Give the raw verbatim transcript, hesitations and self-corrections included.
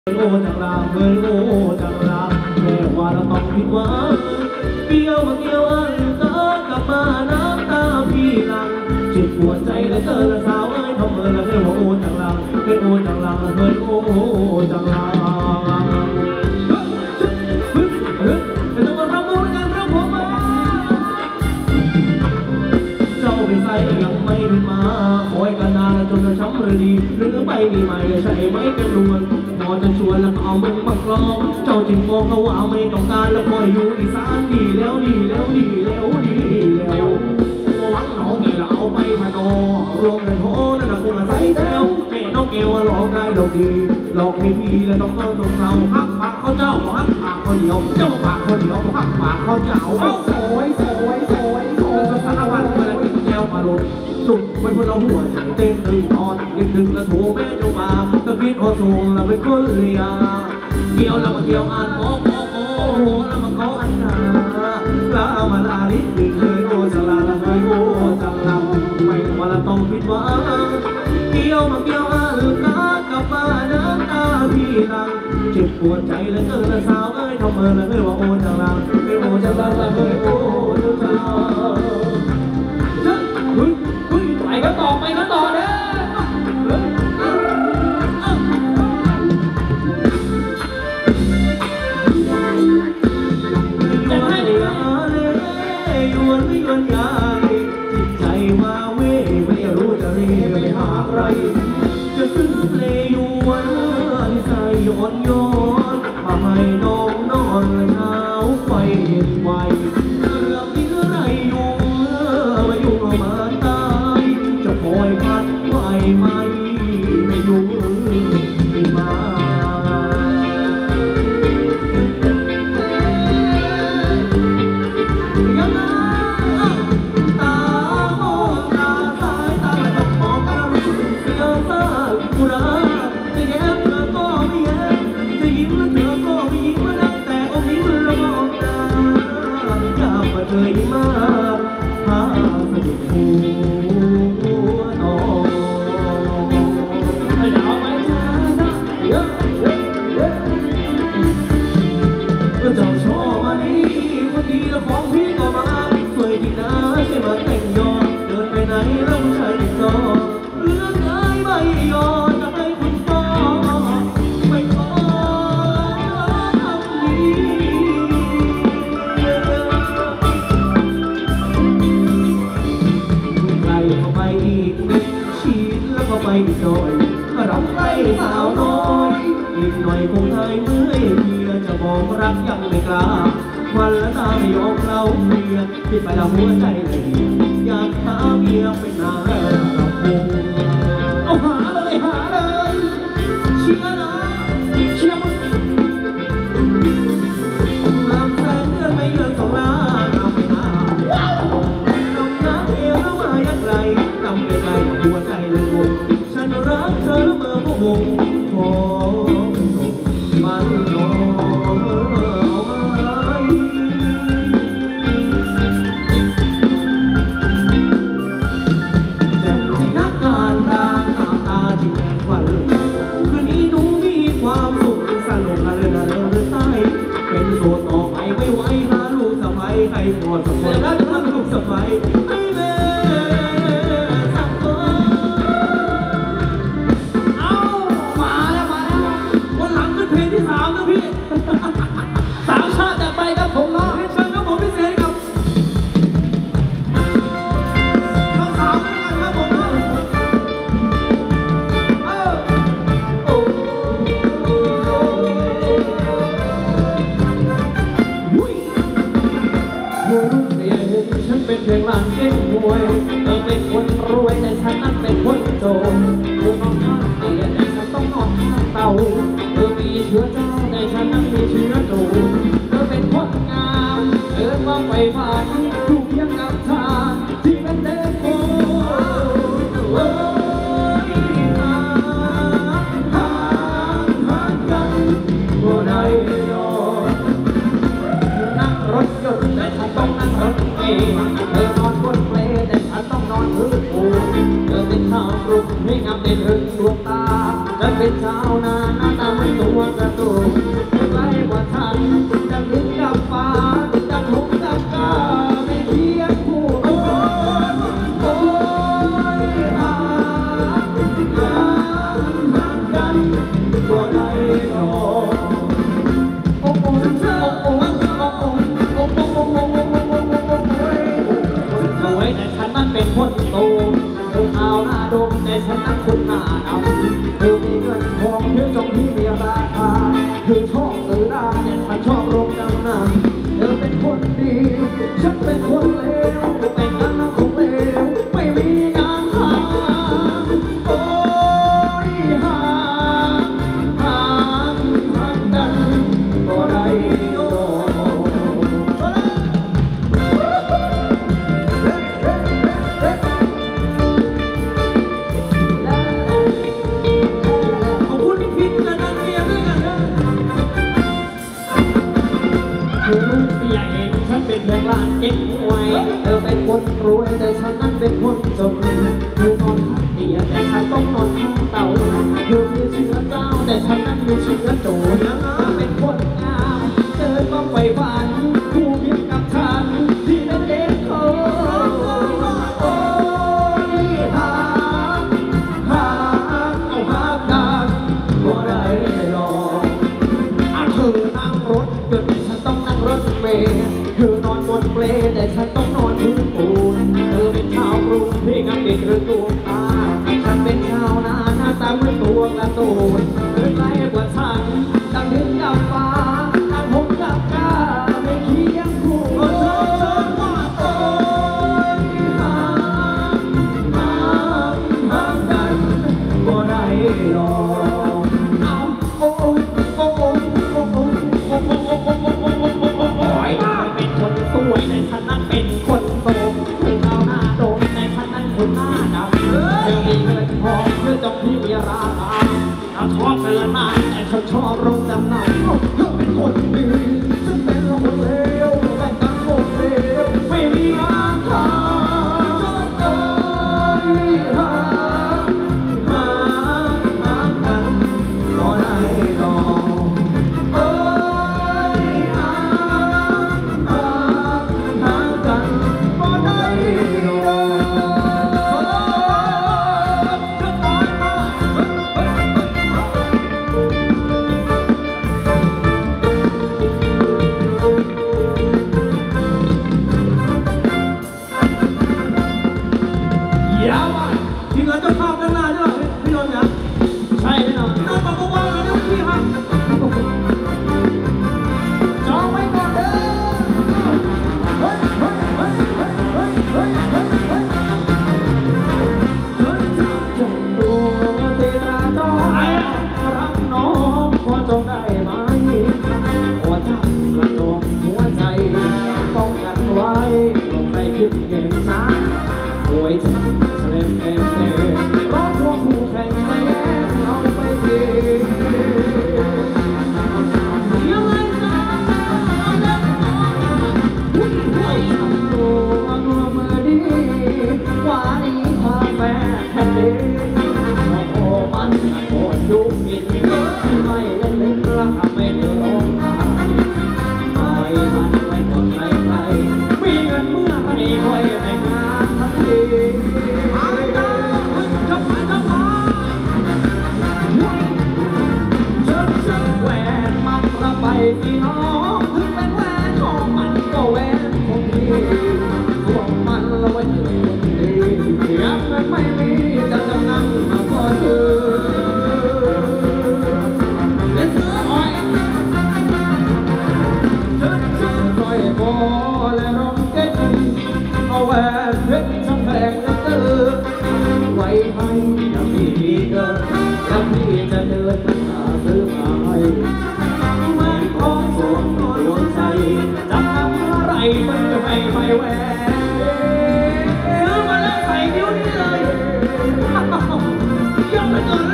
โอ้จังรามเฮ้ยโอ้จังรามแม่ว่าเราต้องผิดหวังเกี่ยวมาเกี่ยวอันตากลับมาน้ำตาพี่หลังเจ็บปวดใจและเธอและสาวเอ้ยทำเมื่อละเฮ้ยว่าโอ้จังรามเฮ้ยโอ้จังรามเฮ้ยโอ้จังรามเฮ้ยเป็นตัวรับรู้กันรับผมมาเจ้าเป็นใครยังไม่เป็นมาคอยกันนานจนกระช้ำเลยดีหรือไปดีใหม่ใช่ไหมเป็นรวนพอจะชวนแล้วเอามึงมากรองเจ้าจึงมองเขาว่าไม่ต้องการแล้วคอยอยู่อีสานดีแล้วดีแล้วดีแล้วดีแล้วหวังน้องนี่เราเอาไปมาโตรวมกันโหนั่นน่ะคงมาใส่แถวแม่น้องเกลว่าหลอกได้หลอกดีหลอกให้พี่แล้วต้องเข้าตรงเราพักปากเขาเจ้าพักปากเขาเดียวเจ้าปากเขาเดียวพักปากเขาเจ้าสวยสวยสวยสวยสารพัดเวลากินแก้วมาลงสุดเป็นคนเราหัวใจเต้นตื่นนอนดึกดึกแล้วโทรแม่โทรมาตะกี้โทรส่งเราเป็นคนเลียเกี่ยวแล้วมาเกี่ยวอ่านโอ้โอ้โอ้แล้วมาขออันนาแล้วมาลาลิบดึงเลยโอ้จะลาละเลยโอ้จังลำไม่ว่าละต้องผิดหวังเกี่ยวมาเกี่ยวอ่านตากลับมาน้ำตาพี่หลังเจ็บปวดใจแล้วเจอละสาวเอ้ยทำเมื่อละเลยว่าโอ้จังลำไม่โอ้จังลำละเลยโอ้จังลำไปกันต่อไปกันต่อเนี่ยจะให้ยาเลยยวนไม่ยวนยายจิตใจมาเว้ไม่รู้จะเรียกไปหาใครจะซึ้งเพลงยวนนิสัยย้อนย้อนทำให้น้องนอนเท้าไฟเย็นไวเรื่องนี้อะไรอยู่มาอยู่มาตายจะคอยพัดไฟไหมไม่อยู่ไม่มาเลยมาหาสนุกหัวโตให้ดาวไม่ช้าเยอะเยอะเยอะเจ้าชอบมาดีคนดีแล้วของพี่ก็มาสวยจริงนะใช่มาแต่งยอเดินไปไหนแล้วผู้ชายติดต่อเรื่องไอ้ใบยอจะให้คุณพ่อไม่ขอทำดีไปอีกหน่อยรำไรสาวน้อยอีกหน่อยคงหายเมื่อยเมียจะบอกรักยังไม่กล้าวันละตาไม่ยอมเราเมียที่ไปละหัวใจเลยอยากหาเมียเป็นนางรำวงเอาหาเลยหาเลยเชียร์นะเชียร์ลำแสงเดือนไม่เยือนสองล้านเอาไปหาลำน้ำเอวแล้วมาอย่างไรลำไกลๆหัวใจเลยงงฉันรักเธอเมื่อพวกวงขอมันยอมเอาไว้แต่ที่นักการตาตาตาที่แรงควันคืนนี้หนูมีความสุขสนุกอะไรนะเรื่องใต้เป็นโสดต่อไปไม่ไหวหาลูกสะใภ้ใครพอสักคนแล้วทั้งลูกสะใภ้ไม่เล่สักคนเพลงที่สามนะพี่สามชาติแต่ไปครับผมนะเชิญครับผมพิเศษครับทั้งสามด้วยกันครับผมนะเออโอ้หุ้ยหัวรุ่งเสียงฉันเป็นเพลงหลังเก่งมวยเธอเป็นคนรวยแต่ฉันนั้นเป็นคนจนหัวนอนข้างเตียงแต่ฉันต้องนอนข้างเตาเธอมีเชื้อเจ้าในฉันนั้นมีเชื้อโจรเธอเป็นคนงามเดินมาไปผ่านถูกยังกับทางที่เป็นเด็กโง่เอ้ยหาหาหากันบ่ได้ยอมนั่งรถยนต์แต่ฉันต้องนั่งรถเมล์เธอนอนบนเปลแต่ฉันต้องนอนพื้นปูนเธอเป็นชาวกรุงให้งามเด่นถึงดวงตา ฉันเป็นชาวนาหน้าตาไม่สวยตูไล่กว่าทันดังดินดับฟ้าดังหงดับกาไม่เคียงคู่โอ้ยโอ้ยหาหาหากันก็ได้รอโอ้โอ้โอ้โอ้โอ้โอ้โอ้โอ้โอ้โอ้โอ้โอ้โอ้สวยแต่ฉันนั้นเป็นคนโตเธอเอาหน้าดมแต่ฉันนั้นคนหน้าดำเธอมีเงินทองเธอจงที่มีราคาเธอชอบซื้อได้แต่ฉันชอบโรงจำนำเธอเป็นคนดีฉันเป็นคนเลวแต่งงานคงเลวไม่มีงานทำโอ้ยหาหาหากันก็ได้โอ้อย่าเห็นฉันเป็นเพื่อนบ้านเจ๊งหวยเธอเป็นคนรวยแต่ฉันนั้นเป็นคนจนเธอนอนข้างเตียงแต่ฉันต้องนอนข้างเตาเธอมีเชื้อเจ้าแต่ฉันนั้นมีเชื้อโจรเธอเป็นคนงามเธอต้องไปฝันคู่เพียงกับฉันที่เป็นเด็กเขาโอ้ยหาหาเอาหากันก็ได้หรอกเธอนั่งรถเกิดฉันต้องนั่งรถเมล์เธอนอนบนเปลแต่ฉันต้องนอนพื้นปูนเธอเป็นชาวกรุงพี่กับเด็กหรือตัวตาฉันเป็นชาวนาหน้าตาเหมือนตัวการ์ตูนเธอไกลกว่าฉันดังดินดับฟ้าดังหงดับกาไม่เคียงคู่เธอเธอว่าโอ้ยหาหาหากันก็ได้หรอกเอาโอ้ยโอ้ยโอ้ยโอ้ยโอ้ยโอ้ยโอ้ยโอ้ยโอ้ยเป็นคนสวยแต่ฉันนั้นเป็นคนโสมเธอเอาหน้าโดนแต่ฉันนั้นคนหน้าดำเธอมีเงินทองเธอจงที่มีราคาถ้าชอบเธอหน้าแต่ฉันชอบโรงจำนำเธอเป็นคนดีฉันเป็นคนเลวแต่กันคนเลวไม่มีงานทำโอ้ยหาหาหากันก็ได้รอโอ้ยหาหาหากันก็ได้รอยาวอ่ะทีมงานเจ้าภาพด้านหน้าใช่ไหมพี่นนท์นะใช่แน่นอนน้องบอกว่าเดี๋ยวพี่ครับจองไว้ก่อนเด้อเฮ้ยเฮ้ยเฮ้ยเฮ้ยเฮ้ยเฮ้ยเฮ้ยเฮ้ยเฮ้ยจงตัวเตราจองรักน้องพอจงได้ไหมหัวใจกระโดดหัวใจป้องกันไว้ลงไปคิดเก่งนะโวยฉันเล่นเองเองร้องพวกคู่แข่งไม่แย่เอาไปเองยังไงนะหุ่นหัวฉันตัวนัวมือดีหวานีพาแฟนแค่เด็กโอ้มันโอ้ยุบอินที่ไม่เล่นเล่นรักไม่ได้ร้องไห้ไม่มันไม่กดใครใครมีเงินเมื่อไม่ค่อยแต่งงานทันทีไปพี่น้องถึงเป็นแหวนของมันก็แหวนของพี่ของมันละวันยืนดียังไม่มีจะจำนำมาพอเธอเล่นเสืออ้อยเธอเธอคอยพอและร้องเก่งเอาแหวนเพชรช่างแพงจะเติมไว้ให้ยังมีดีเกินยังพี่จะเดินหาซื้อมาให้ของสวมดวงใจจำนำอะไรมันจะไม่ไม่แหวนซื้อมาแล้วใส่นิ้วนี้เลยยังไม่เกิน